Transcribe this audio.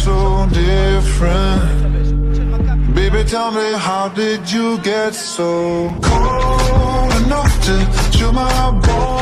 so different. Baby, tell me, how did you get so cold enough to chill my bones?